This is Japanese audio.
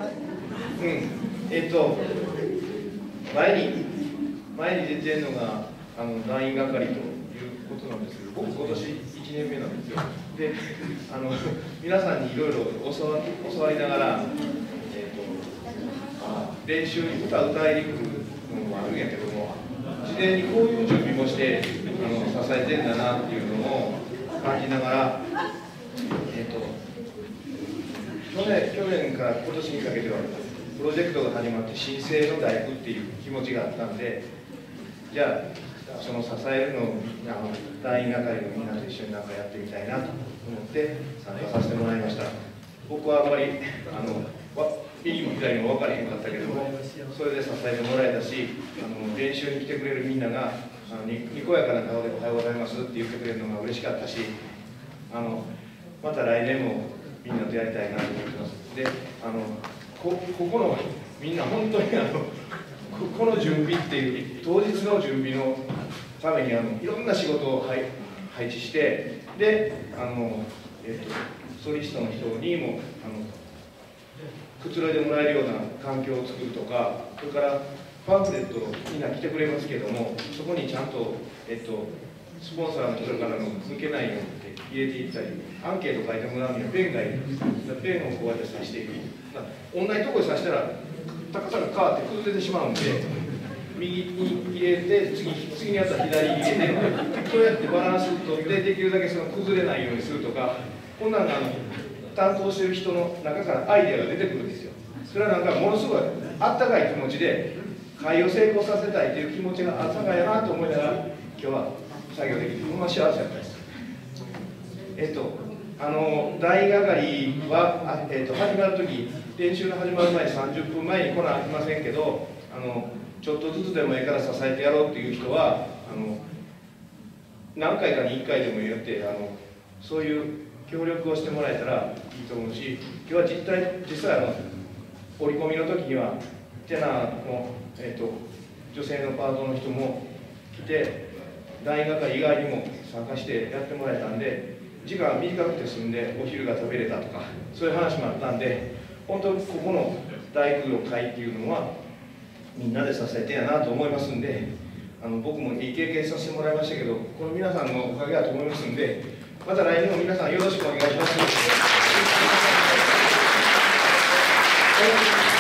前に出てるのが団員係ということなんですけど、僕今年1年目なんですよ。で、皆さんにいろいろ教わりながら、練習に歌いに来るのもあるんやけども、事前にこういう準備もして支えてんだなっていうのを感じながら、去年から今年にかけてはプロジェクトが始まって新生の大工っていう気持ちがあったんで、じゃあその支えるのを団員係のみんなと一緒になんかやってみたいなと思って参加させてもらいました。僕はあんまり右も左も分からへんかったけども、それで支えてもらえたし、練習に来てくれるみんながにこやかな顔で「おはようございます」って言ってくれるのが嬉しかったし、また来年もみんなとやりたいなと思ってます。で、ここのみんな本当にこの準備っていう当日の準備のためにいろんな仕事を配置して、でソリストの人にもくつろいでもらえるような環境を作るとか、それからパンフレットみんな来てくれますけども、そこにちゃんとスポンサーの人からの抜けないように入れていったり、アンケート書いてもらうにはペンがいる。ペンをこうやって刺していく。同じところに刺したら高さが変わって崩れてしまうんで、右に入れて次にやったら左に入れて、そうやってバランスをとってできるだけその崩れないようにするとか、こんなの担当してる人の中からアイデアが出てくるんですよ。それはなんかものすごいあったかい気持ちで会を成功させたいという気持ちがあったかいなと思いながら今日は作業できてほんま幸せだったです。団員係は、始まるとき、練習が始まる前に30分前に来なあきませんけど、ちょっとずつでもいいから支えてやろうっていう人は何回かに1回でも言ってそういう協力をしてもらえたらいいと思うし、今日は実際折り込みの時にはテナーの、女性のパートの人も来て、団員係以外にも参加してやってもらえたんで、時間短くて済んでお昼が食べれたとか、そういう話もあったんで、本当にここの大工の会っていうのはみんなで支えてやなと思いますんで、僕もいい経験させてもらいましたけど、この皆さんのおかげだと思いますんで、また来年も皆さんよろしくお願いします。